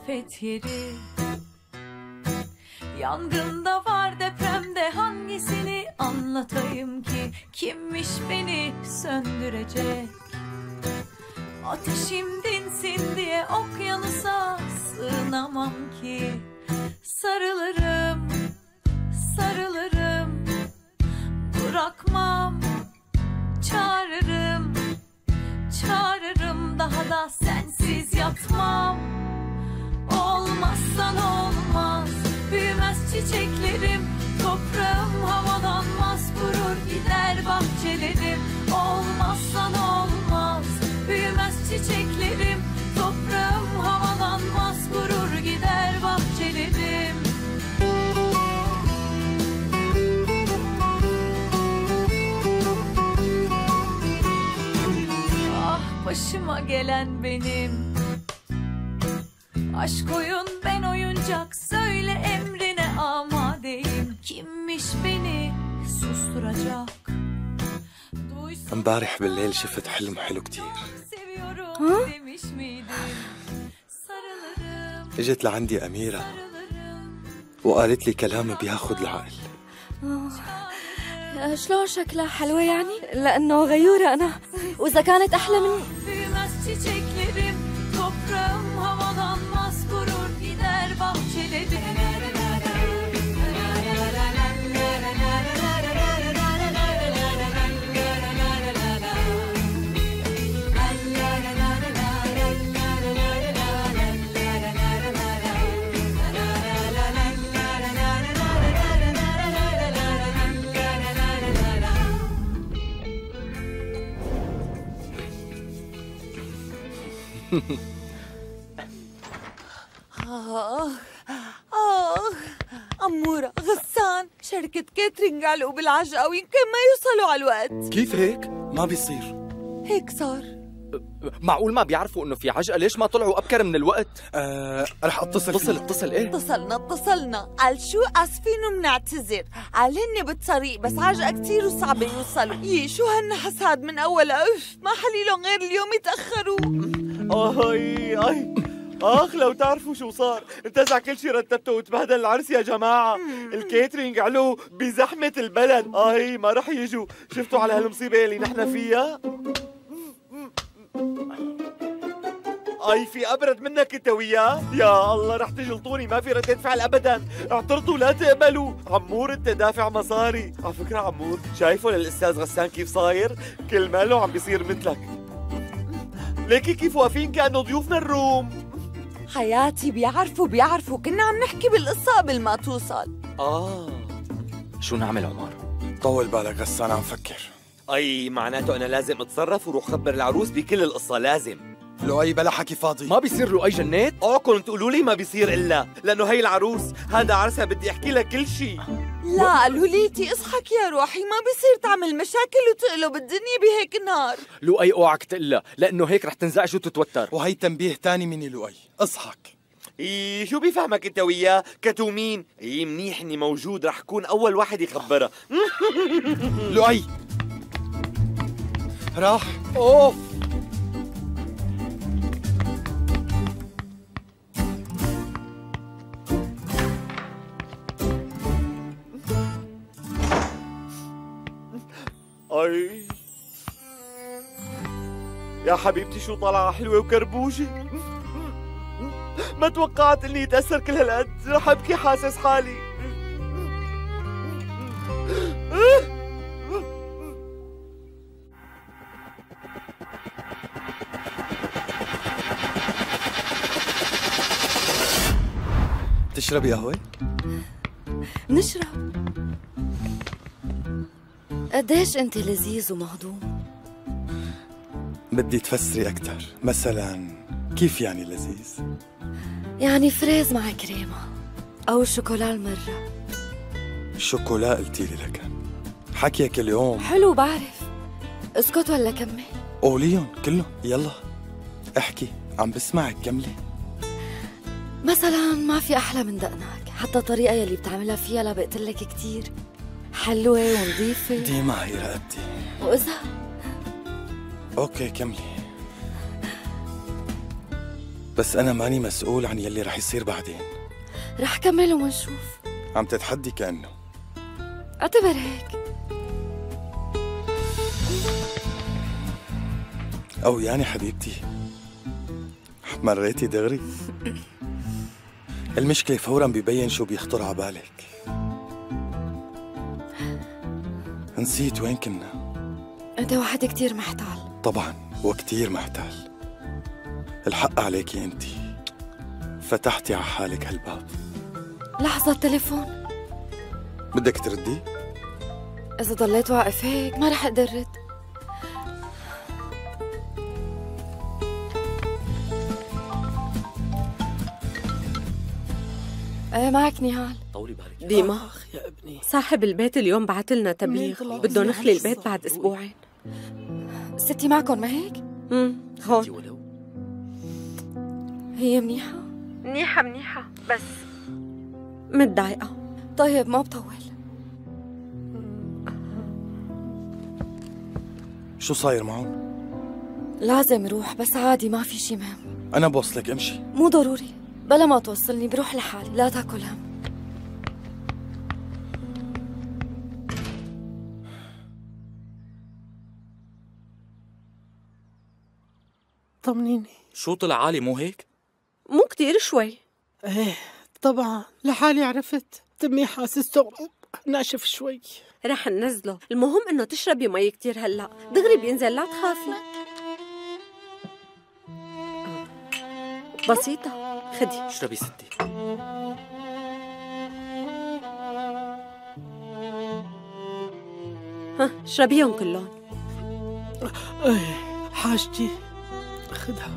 sepet yeri. Yangında var, depremde hangisini anlatayım ki? Kimmiş beni söndürecek? Ateşim dinsin diye okyanusa sığınamam ki. Sarılırım, sarılırım, bırakmam. Çağırırım, çağırırım, daha da sensiz yatmam. Olmazsan olmaz, büyümez çiçeklerim. Toprağım havalanmaz, kurur gider bahçelerim. Olmazsan olmaz, büyümez çiçeklerim. Toprağım havalanmaz, kurur gider bahçelerim. Ah, başıma gelen benim. Aşk oyun, ben oyuncak, söyle emrine amadeyim. Kimmiş beni susturacak? امبارح بالليل شفت حلم حلو كتير. اجت لعندي أميرة وقالت لي كلام بياخد العقل. شلون شكلها حلوة يعني؟ لأنه غيورة أنا، وإذا كانت أحلى مني. أمورة، غسان، شركة كاترينج علقوا بالعجقة ويمكن ما يوصلوا على الوقت. كيف هيك؟ ما بيصير. هيك صار. معقول ما بيعرفوا انه في عجقة؟ ليش ما طلعوا ابكر من الوقت؟ رح اتصل. اتصل ايه؟ اتصلنا قال شو اسفين ومنعتذر، قال هن بالطريق بس عجقة كتير وصعبة يوصلوا. شو هالنحس هاد من اولها، ما حليلهم غير اليوم يتأخروا. اخ لو تعرفوا شو صار، انتزع كل شي رتبته وتبهدل العرس يا جماعة. الكيترينج علو بزحمة البلد، ما رح يجوا. شفتوا على هالمصيبة اللي نحن فيها؟ في أبرد منك انت وياه؟ يا الله رح تجلطوني، ما في ردة فعل أبدا. اعترضوا لا تقبلوا. عمور انت دافع مصاري. على فكرة عمور، شايفه للأستاذ غسان كيف صاير؟ كل ماله عم بيصير مثلك. ليكي كيف واقفين كأنه ضيوفنا الروم. حياتي بيعرفوا كنا عم نحكي بالقصة قبل ما توصل. شو نعمل عمر؟ طول بالك غسان، عم فكر. معناته أنا لازم أتصرف وروح خبر العروس بكل القصة. لازم. لؤي بلا حكي فاضي. ما بيصير لؤي جنات؟ كنت تقولوا لي ما بيصير إلا لأنه هي العروس، هذا عرسها، بدي أحكي لها كل شيء. لا لوليتي اصحك يا روحي، ما بيصير تعمل مشاكل وتقلب الدنيا بهيك نار. لؤي اوعك تقلها، لأنه هيك رح تنزعج وتتوتر. وهي تنبيه تاني مني لؤي، اصحك. شو بيفهمك انت وياه؟ كتومين. منيح اني موجود، رح كون أول واحد يخبرها. لؤي راح. اوف يا حبيبتي شو طالعة حلوة وكربوشة. ما توقعت اني يتأثر كل هالقد. رح ابكي، حاسس حالي. تشربي قهوة؟ نشرب. قديش انت لذيذ ومهضوم. بدي تفسري أكتر، مثلا كيف يعني لذيذ؟ يعني فريز مع كريمة أو شوكولا المرة. شوكولا قلتي لي لكن حكيك اليوم حلو بعرف. اسكت ولا كمل؟ قوليهم كلهم، يلا احكي، عم بسمعك، كملي. مثلا ما في أحلى من دقنك، حتى الطريقة يلي بتعملها فيها لبقتلك كتير حلوة ونظيفة. ديما هي رقبتي. وإذا؟ اوكي كملي. بس أنا ماني مسؤول عن يلي رح يصير بعدين. رح كمل ومنشوف. عم تتحدي كأنه. اعتبر هيك. أو يعني حبيبتي مريتي دغري. المشكلة فورا ببين شو بيخطر على بالك. نسيت وين كنا. انت واحد كتير محتال. طبعا وكتير محتال. الحق عليكي انت، فتحتي على حالك هالباب. لحظة تليفون. بدك تردي؟ إذا ضليت واقف هيك ما رح أقدر رد. ايه معك نهال. طولي بالك. ديما يا ابني، صاحب البيت اليوم بعت لنا تبليغ بده نخلي البيت بعد اسبوعين. ستي معكم ما هيك؟ هون. هي منيحة؟ منيحة بس متضايقة. طيب ما بطول. شو صاير معهم؟ لازم روح بس عادي ما في شي مهم. أنا بوصلك امشي. مو ضروري، بلا ما توصلني بروح لحالي، لا تاكل هم. طمنيني. شو طلع عالي مو هيك؟ مو كتير شوي. ايه طبعا لحالي عرفت. تمي حاسس ثقب ناشف شوي. رح ننزله، المهم انه تشربي مي كتير هلا، دغري بينزل لا تخافي. بسيطة، خدي. اشربي ستي. ها اشربيهم كلهم. ايه حاجتي خدها.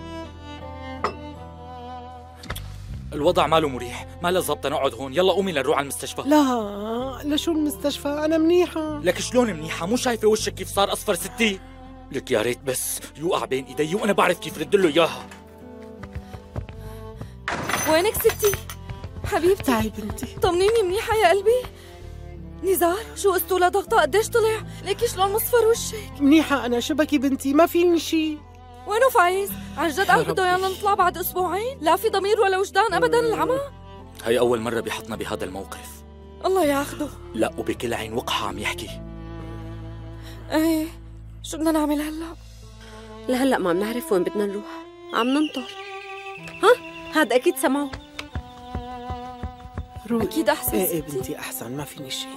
الوضع ماله مريح، ما له ظبطه نقعد هون، يلا قومي لنروح على المستشفى. لا لشو المستشفى؟ أنا منيحة. لك شلون منيحة؟ مو شايفة وشك كيف صار أصفر ستي؟ لك يا ريت بس يوقع بين إيدي وأنا بعرف كيف رد له إياها. وينك ستي؟ حبيبتي. تعي بنتي. طمنيني منيحة يا قلبي. نزار شو قصته لضغطة قديش طلع؟ ليكي شلون مصفر وشك؟ منيحة أنا، شبكي بنتي ما فيني شي. وينه فايز؟ عن جد قال بده يلا نطلع بعد اسبوعين؟ لا في ضمير ولا وجدان ابدا العمى؟ هي أول مرة بيحطنا بهذا الموقف. الله ياخده. لا وبكل عين وقحة عم يحكي. ايه شو بدنا نعمل هلا؟ لهلا ما بنعرف وين بدنا نروح، عم ننطر. ها هذا اكيد سمعه. روحي. اكيد احسن. ايه بنتي احسن، ما فيني شي.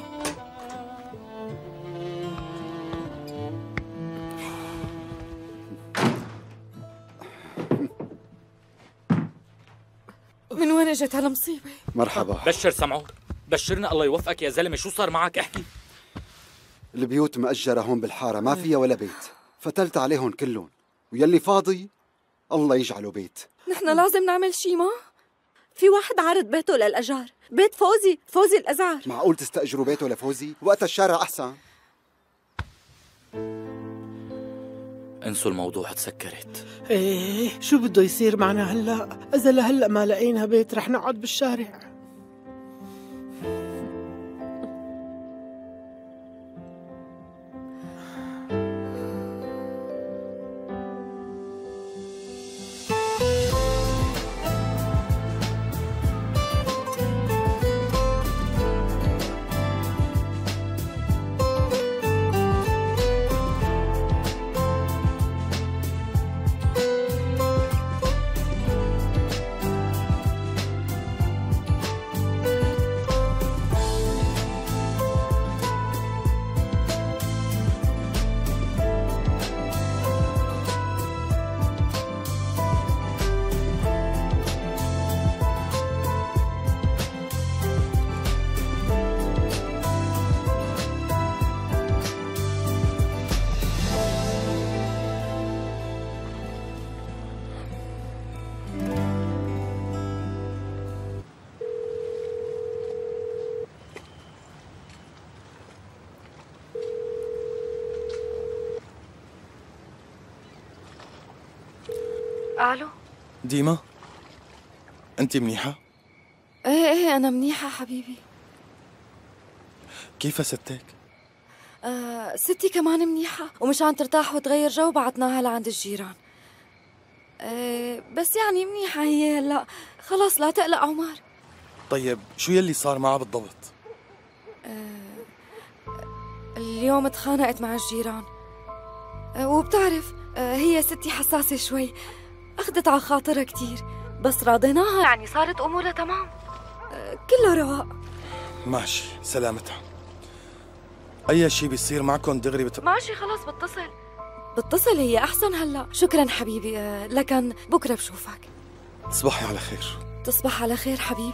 من وين اجت هالمصيبة؟ مرحبا. بشر سمعه، بشرنا الله يوفقك يا زلمة، شو صار معك احكي. البيوت مأجرة هون بالحارة ما فيها ولا بيت، فتلت عليهم كلهم، ويلي فاضي الله يجعله بيت. نحن لازم نعمل شي ما؟ في واحد عارض بيته للأجار، بيت فوزي الأزعر. معقول تستأجروا بيته لفوزي؟ وقتها الشارع أحسن. انسوا الموضوع، تسكرت. ايه شو بده يصير معنا هلا؟ إذا لهلا ما لقينا بيت رح نقعد بالشارع. الو ديما انت منيحة؟ ايه انا منيحة حبيبي. كيف ستك؟ ستي كمان منيحة، ومشان ترتاح وتغير جو بعتناها لعند الجيران. بس يعني منيحة هي هلا، خلاص لا تقلق عمر. طيب شو يلي صار معها بالضبط؟ اليوم تخانقت مع الجيران، وبتعرف هي ستي حساسة شوي، أخذت على خاطرها كتير، بس راضيناها يعني صارت أمورها تمام، كله رواق. ماشي، سلامتها. أي شي بيصير معكم دغري ماشي خلاص بتصل هي أحسن هلا. شكرا حبيبي، لكن بكرة بشوفك. تصبحي على خير. تصبح على خير حبيبي.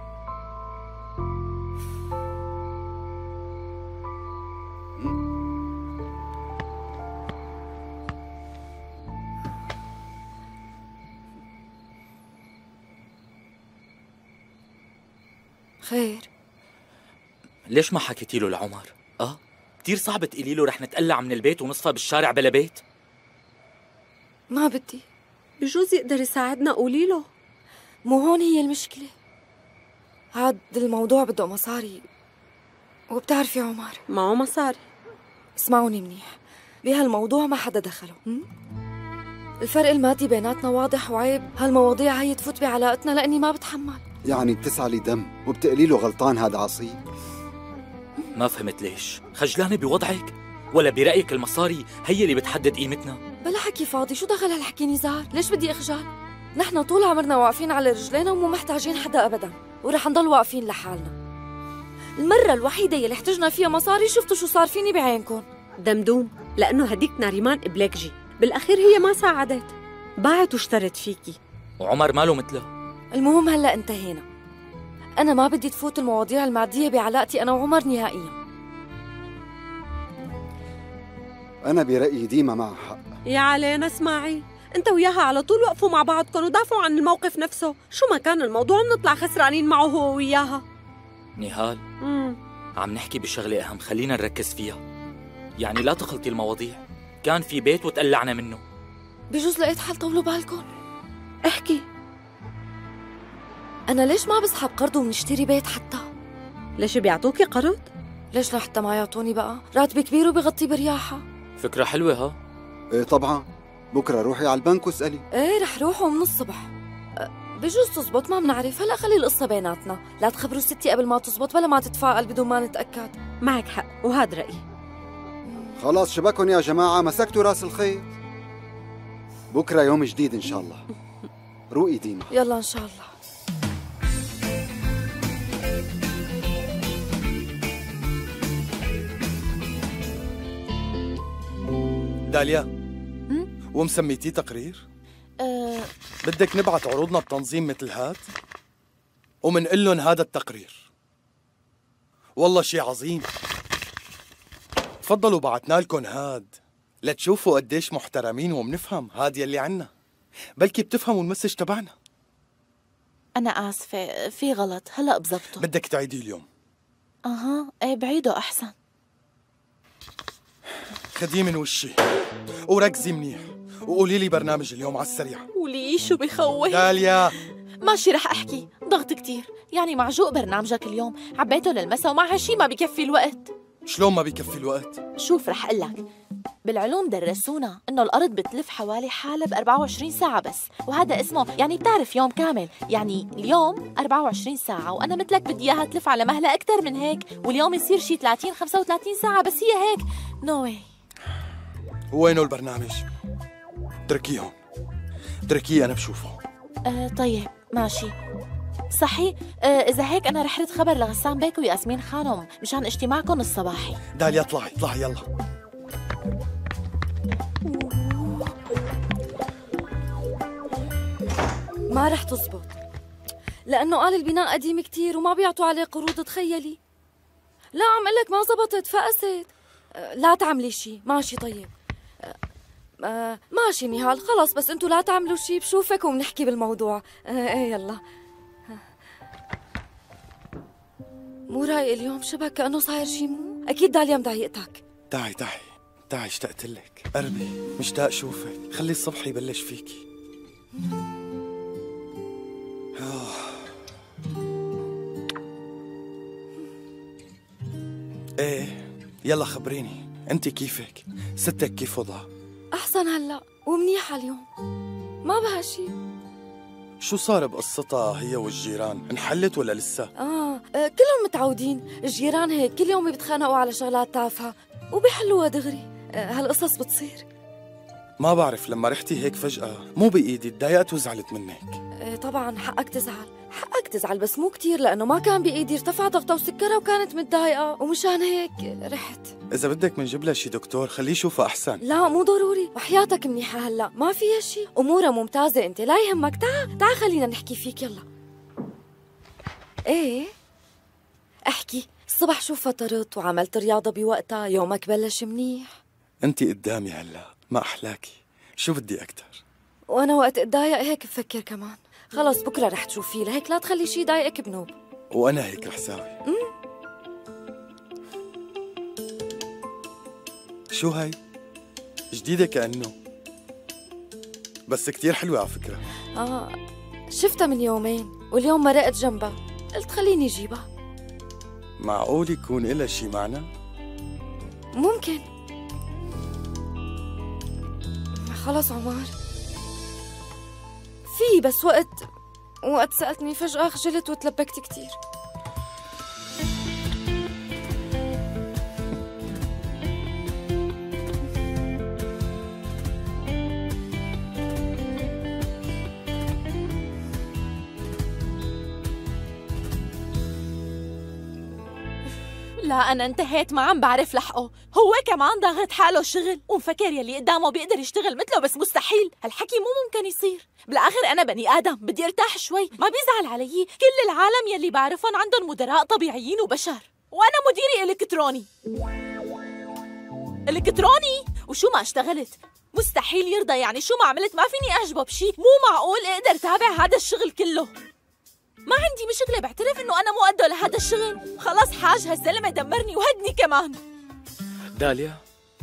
خير؟ ليش ما حكيتي له لعمر؟ كتير صعب تقولي له رح نتقلع من البيت ونصفى بالشارع بلا بيت؟ ما بدي. بجوز يقدر يساعدنا، قولي له. مو هون هي المشكلة، هاد الموضوع بده مصاري، وبتعرفي عمر معه مصاري. اسمعوني منيح، بهالموضوع ما حدا دخله. الفرق المادي بيناتنا واضح وعيب هالمواضيع هي تفوت بعلاقتنا لأني ما بتحمل. يعني بتسعلي دم وبتقلي له غلطان هذا عصيب؟ ما فهمت ليش؟ خجلانة بوضعك؟ ولا برأيك المصاري هي اللي بتحدد قيمتنا؟ بلا حكي فاضي، شو دخل هالحكي نزار؟ ليش بدي اخجل؟ نحن طول عمرنا واقفين على رجلينا ومو محتاجين حدا ابدا، ورح نضل واقفين لحالنا. المرة الوحيدة يلي احتجنا فيها مصاري شفتوا شو صار فيني بعينكم. دمدوم، لأنه هديك ناريمان بلاكجي، بالأخير هي ما ساعدت، باعت واشترت فيكي. وعمر ماله مثله. المهم هلا انتهينا. أنا ما بدي تفوت المواضيع المادية بعلاقتي أنا وعمر نهائياً. أنا برأيي ديما معها حق. يا علينا اسمعي، انت وياها على طول وقفوا مع بعضكم ودافعوا عن الموقف نفسه، شو ما كان الموضوع بنطلع خسرانين معه هو وياها. نهال، عم نحكي بشغلة أهم، خلينا نركز فيها. يعني لا تخلطي المواضيع، كان في بيت وتقلعنا منه. بجوز لقيت حل، طولوا بالكم. احكي. أنا ليش ما بسحب قرض وبنشتري بيت حتى؟ ليش بيعطوكي قرض؟ ليش لحتى ما يعطوني بقى؟ راتبي كبير وبغطي برياحة. فكرة حلوة ها؟ ايه طبعا، بكرة روحي على البنك واسألي. ايه رح روح ومن الصبح. بجوز تزبط، ما بنعرف، هلا خلي القصة بيناتنا، لا تخبروا ستي قبل ما تزبط بلا ما تتفائل بدون ما نتأكد. معك حق، وهذا رأيي. خلاص شبكن يا جماعة، مسكتوا راس الخيط. بكرة يوم جديد إن شاء الله. روقي ديما. يلا إن شاء الله. داليا، ومسميتيه تقرير؟ بدك نبعت عروضنا بتنظيم مثل هاد ومنقول لهم هذا التقرير. والله شي عظيم. تفضلوا، بعتنا لكم هاد لتشوفوا قديش محترمين ومنفهم. هاد يلي عنا، بلكي بتفهموا المسج تبعنا. أنا آسفة، في غلط، هلأ بظبطه. بدك تعيدي اليوم؟ ايه بعيده أحسن. خديه من وشي وركزي منيح وقولي لي برنامج اليوم على السريع. قولي شو بخوف. داليا ماشي رح أحكي، ضغط كتير، يعني معجوق برنامجك اليوم، عبيته للمسا ومع هالشي ما بكفي الوقت. شلون ما بيكفي الوقت؟ شوف رح قلك، بالعلوم درسونا إنه الأرض بتلف حوالي حالة ب 24 ساعة بس، وهذا اسمه يعني بتعرف يوم كامل، يعني اليوم 24 ساعة وأنا مثلك بدي إياها تلف على مهلة أكتر من هيك، واليوم يصير شي 30-35 ساعة، بس هي هيك نو واي. وينه البرنامج؟ اتركيهم، اتركيه أنا بشوفه. طيب ماشي. صحيح، إذا هيك أنا رح رد خبر لغسان بيك وياسمين خانم مشان اجتماعكم الصباحي. داليا اطلعي اطلعي يلا. ما رح تزبط، لأنه قال البناء قديم كتير وما بيعطوا عليه قروض. تخيلي. لا عم قلك ما زبطت، فقست. لا تعملي شي. ماشي طيب. ماشي نهال، خلص بس انتوا لا تعملوا شي، بشوفك وبنحكي بالموضوع. ايه يلا. مو رايق اليوم، شبك كأنه صاير شي. مو أكيد داليا مضايقتك. تعي اشتقت لك. قربي، مشتاق شوفك. خلي الصبح يبلش فيكي. ايه يلا خبريني، انت كيفك؟ ستك كيف وضعها؟ أحسن هلأ ومنيحة اليوم. ما بها شي. شو صار بقصتها هي والجيران؟ انحلت ولا لسه؟ كلهم متعودين. الجيران هيك كل يوم بيتخانقوا على شغلات تافهة وبيحلوها دغري. هالقصص بتصير. ما بعرف، لما رحتي هيك فجأة مو بإيدي تضايقت وزعلت منك. طبعا حقك تزعل، حقك تزعل، بس مو كتير لأنه ما كان بإيدي. ارتفع ضغطها وسكرها وكانت متضايقة ومشان هيك رحت. إذا بدك منجيب لها شي دكتور خليه يشوفها أحسن. لا مو ضروري، وحياتك منيحة هلا، ما فيها شي، أمورها ممتازة. أنت لا يهمك، تعال خلينا نحكي فيك. يلا. إيه احكي. الصبح شو فطرت وعملت رياضة بوقتها؟ يومك بلش منيح؟ أنت قدامي هلا، ما أحلاكي، شو بدي أكتر؟ وأنا وقت اتضايق هيك بفكر كمان. خلص بكرة رح تشوفيه، لهيك لا تخلي شي يضايقك بنوب. وأنا هيك رح ساوي. شو هاي؟ جديدة كأنه، بس كتير حلوة على فكرة. شفتها من يومين واليوم مرقت جنبها، قلت خليني جيبها. معقول يكون إلها شي معنى؟ ممكن. خلص عمر، في بس وقت سألتني فجأة خجلت وتلبكت كتير. لا أنا انتهيت، ما عم بعرف لحقه. هو كمان ضاغط حاله شغل ومفكر يلي قدامه بيقدر يشتغل مثله، بس مستحيل. هالحكي مو ممكن يصير. بالآخر أنا بني آدم، بدي ارتاح شوي. ما بيزعل علي. كل العالم يلي بعرفهم عندهم مدراء طبيعيين وبشر، وأنا مديري إلكتروني. وشو ما اشتغلت مستحيل يرضى. يعني شو ما عملت ما فيني أعجبه بشي. مو معقول أقدر تابع هذا الشغل كله. ما عندي مشكلة، بعترف إنه أنا مو قده لهذا الشغل. خلاص حاج، هالزلمة دمرني وهدني كمان. داليا،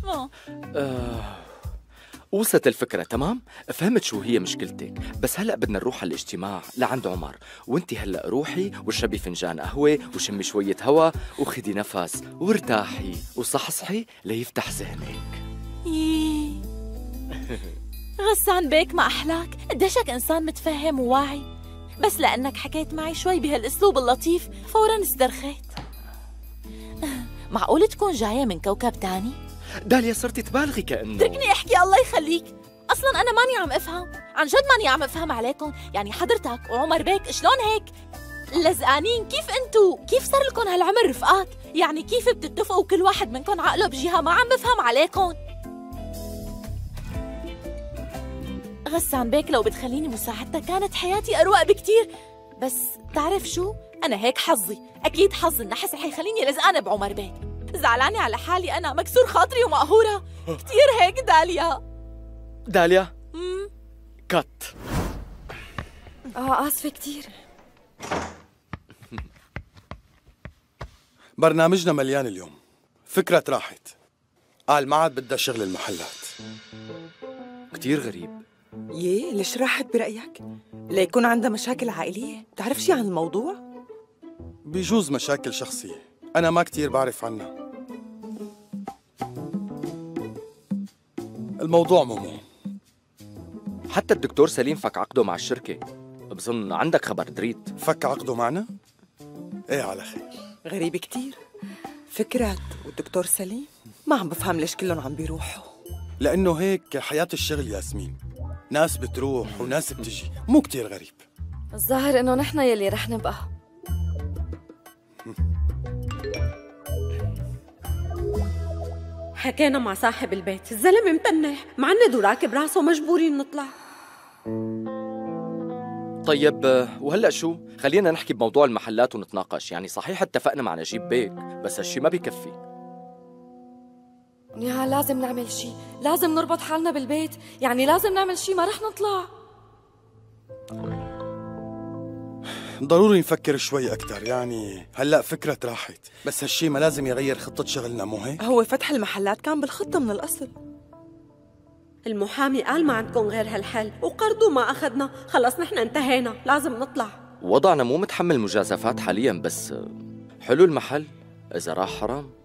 وصلت الفكرة تمام؟ فهمت شو هي مشكلتك، بس هلأ بدنا نروح على الاجتماع لعند عمر، وانتي هلأ روحي واشربي فنجان قهوة وشمي شوية هوا وخدي نفس وارتاحي وصحصحي ليفتح ذهنك. غسان بيك ما أحلاك، قديشك إنسان متفهم وواعي. بس لأنك حكيت معي شوي بهالأسلوب اللطيف فوراً استرخيت. معقول تكون جاية من كوكب تاني؟ داليا صرتي تبالغي كأنه. تركني احكي الله يخليك. أصلاً أنا ماني عم أفهم، عن جد ماني عم أفهم عليكم. يعني حضرتك وعمر بيك شلون هيك لزقانين؟ كيف انتو؟ كيف صار لكم هالعمر رفقات؟ يعني كيف بتتفقوا كل واحد منكم عقله بجهة؟ ما عم بفهم عليكم. غسان بيك لو بتخليني مساعدتك كانت حياتي أروق بكتير. بس تعرف شو؟ أنا هيك حظي، أكيد حظ النحس رح يخليني لزقانة بعمر بيك. زعلانة على حالي أنا، مكسور خاطري ومقهورة كتير هيك. داليا كات. آسفة كتير. برنامجنا مليان اليوم، فكرة راحت. قال ما عاد بدها شغل المحلات. كتير غريب. ليش راحت برأيك؟ ليكون عندها مشاكل عائلية؟ بتعرف شي عن الموضوع؟ بيجوز مشاكل شخصية، أنا ما كتير بعرف عنها. الموضوع مو مهم. حتى الدكتور سليم فك عقده مع الشركة، بظن عندك خبر دريت. فك عقده معنا؟ ايه على خير. غريب كتير. فكرة والدكتور سليم ما عم بفهم ليش كلهم عم بيروحوا. لأنه هيك حياة الشغل ياسمين، ناس بتروح وناس بتجي، مو كتير غريب. الظاهر إنه نحن يلي رح نبقى. حكينا مع صاحب البيت، الزلمة متنح، معند وراكب راسه، مجبورين نطلع. طيب وهلأ شو؟ خلينا نحكي بموضوع المحلات ونتناقش. يعني صحيح اتفقنا مع نجيب بيك، بس هالشي ما بيكفي. نهال لازم نعمل شي، لازم نربط حالنا بالبيت. يعني لازم نعمل شي، ما رح نطلع. ضروري نفكر شوي أكتر. يعني هلأ فكرة راحت، بس هالشي ما لازم يغير خطة شغلنا، مو هيك؟ هو فتح المحلات كان بالخطة من الأصل. المحامي قال ما عندكم غير هالحل، وقرضوا ما أخذنا. خلص نحن انتهينا، لازم نطلع. وضعنا مو متحمل مجازفات حاليا، بس حلو المحل إذا راح حرام.